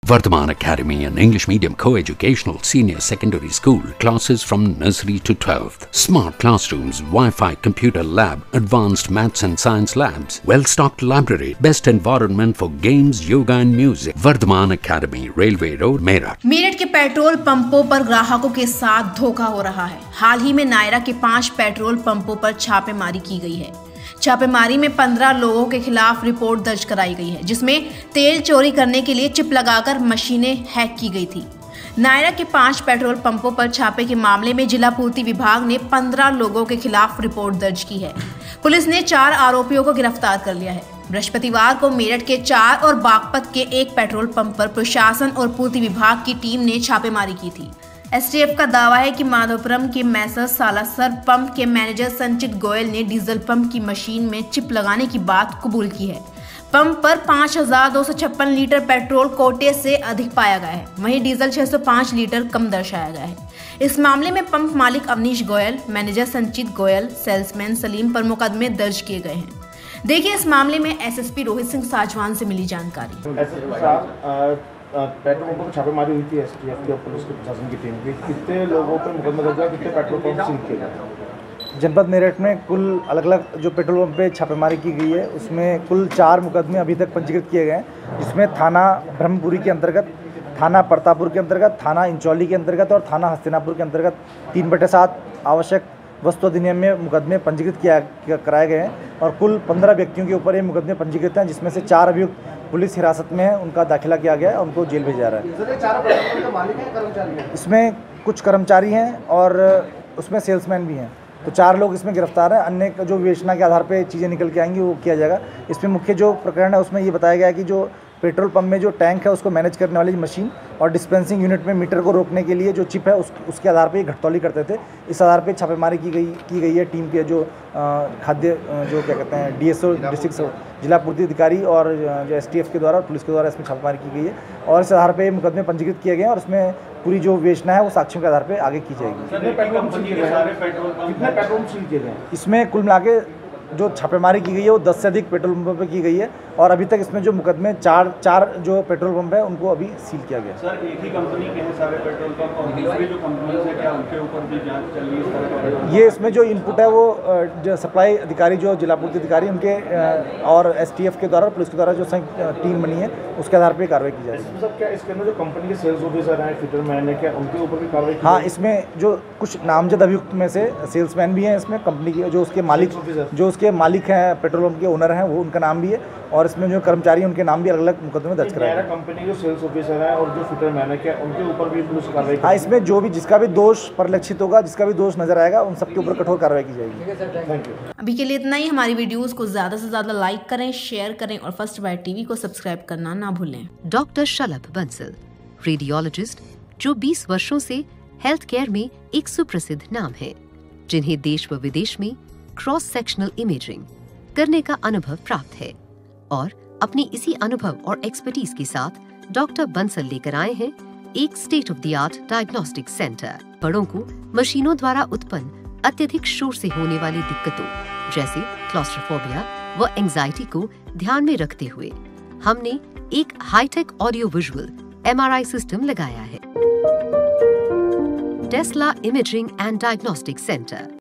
Vardhaman Academy, an English medium co-educational senior secondary school, classes from nursery to 12th. Smart classrooms, Wi-Fi computer lab, advanced maths and science labs, well-stocked library, best environment for games, yoga and music. Vardhaman Academy, Railway Road, Meerut. Meerut के petrol पंपों पर ग्राहकों के साथ धोखा हो रहा है। हाल ही में नायरा के 5 पेट्रोल पंपों पर छापेमारी की गई है। छापेमारी में 15 लोगों के खिलाफ रिपोर्ट दर्ज कराई गई है, जिसमें तेल चोरी करने के लिए चिप लगाकर मशीनें हैक की गई थी। नायरा के 5 पेट्रोल पंपों पर छापे के मामले में जिला पूर्ति विभाग ने 15 लोगों के खिलाफ रिपोर्ट दर्ज की है। पुलिस ने 4 आरोपियों को गिरफ्तार कर लिया है। बृहस्पतिवार को मेरठ के 4 और बागपत के 1 पेट्रोल पंप पर प्रशासन और पूर्ति विभाग की टीम ने छापेमारी की थी। एसटीएफ का दावा है कि माधोपुरम के मैसर सालासर पंप के मैनेजर संचित गोयल ने डीजल पंप की मशीन में चिप लगाने की बात कबूल की है। पंप पर 5256 लीटर पेट्रोल कोटे से अधिक पाया गया है, वहीं डीजल 605 लीटर कम दर्शाया गया है। इस मामले में पंप मालिक अवनीश गोयल, मैनेजर संचित गोयल, सेल्समैन सलीम पर मुकदमे दर्ज किए गए हैं। देखिए इस मामले में एसएसपी रोहित सिंह साजवान से मिली जानकारी। पेट्रोल पंप पर छापेमारी हुई थी एसटीएफ की और पुलिस के प्रशासन की टीम की। कितने लोगों पर मुकदमा दर्ज हुआ, कितने पेट्रोल पंप सील किए गए? जनपद मेरठ में कुल अलग अलग जो पेट्रोल पंप पे छापेमारी की गई है, उसमें कुल 4 मुकदमे अभी तक पंजीकृत किए गए हैं, जिसमें थाना ब्रह्मपुरी के अंतर्गत, थाना परतापुर के अंतर्गत, थाना इंचौली के अंतर्गत और थाना हस्तिनापुर के अंतर्गत 3/7 आवश्यक वस्तु अधिनियम में मुकदमे पंजीकृत कराए गए हैं और कुल 15 व्यक्तियों के ऊपर ये मुकदमे पंजीकृत हैं, जिसमें से 4 अभियुक्त पुलिस हिरासत में है, उनका दाखिला किया गया है और उनको जेल भेजा रहा है। इसमें कुछ कर्मचारी हैं और उसमें सेल्समैन भी हैं, तो 4 लोग इसमें गिरफ्तार हैं। अन्य जो विवेचना के आधार पे चीज़ें निकल के आएंगी वो किया जाएगा। इसमें मुख्य जो प्रकरण है उसमें ये बताया गया है कि जो पेट्रोल पंप में जो टैंक है उसको मैनेज करने वाली मशीन और डिस्पेंसिंग यूनिट में मीटर को रोकने के लिए जो चिप है उसके आधार पे घटतौली करते थे। इस आधार पे छापेमारी की गई है। टीम के जो खाद्य जो क्या कहते हैं डीएसओ डिस्ट्रिक्ट जिला पूर्ति अधिकारी और जो एसटीएफ के द्वारा और पुलिस के द्वारा इसमें छापेमारी की गई है और इस आधार पे मुकदमे पंजीकृत किए गए हैं और इसमें पूरी जो विवेचना है वो साक्ष्यों के आधार पे आगे की जाएगी। कितने पेट्रोल सील किए गए? इसमें कुल मिला के जो छापेमारी की गई है वो 10 से अधिक पेट्रोल पंपों पर की गई है और अभी तक इसमें जो मुकदमे 4 जो पेट्रोल पंप है उनको अभी सील किया गया। सर एक ही कंपनी के हैं सारे पेट्रोल पंप और दूसरी जो कंपनी है क्या उनके ऊपर भी जांच चल रही है? ये इसमें जो इनपुट है वो जो सप्लाई अधिकारी जो जिला पूर्ति अधिकारी उनके और एसटीएफ के द्वारा पुलिस के द्वारा जो टीम बनी है उसके आधार पर कार्रवाई की जाएगी। सर क्या इसके अंदर जो कंपनी के सेल्स ऑफिसर हैं, फिटरमैन है, क्या उनके ऊपर भी कार्रवाई? हाँ, इसमें जो कुछ नामजद अभियुक्त में से सेल्समैन भी हैं, इसमें कंपनी के जो उसके मालिक हैं, पेट्रोल पंप के ओनर हैं, वो उनका नाम भी है और इसमें जो कर्मचारी हैं उनके नाम भी अलग अलग मुकदमे में दर्ज कराए गए। कंपनी के सेल्स ऑफिसर है और जो फिटरमैन है क्या उनके ऊपर भी पुलिस कार्रवाई? हाँ, इसमें जो भी जिसका भी दोष परिलक्षित होगा, जिसका भी दोष नजर आएगा, उन सबके ऊपर कठोर कार्रवाई की जाएगी। Thank you. अभी के लिए इतना ही। हमारी वीडियोस को ज्यादा से ज्यादा लाइक करें, शेयर करें और फर्स्ट बाइट टीवी को सब्सक्राइब करना ना भूलें। डॉक्टर शलभ बंसल, रेडियोलॉजिस्ट जो 20 वर्षों से हेल्थ केयर में एक सुप्रसिद्ध नाम है, जिन्हें देश व विदेश में क्रॉस सेक्शनल इमेजिंग करने का अनुभव प्राप्त है और अपने इसी अनुभव और एक्सपर्टीज के साथ डॉक्टर बंसल लेकर आए हैं एक state of the art diagnostic centre. बड़ों को मशीनों द्वारा उत्पन्न अत्यधिक शोर से होने वाली दिक्कतों जैसे क्लॉस्ट्रोफोबिया व एंजाइटी को ध्यान में रखते हुए हमने एक high tech audio visual MRI system लगाया है। Tesla imaging and diagnostic centre.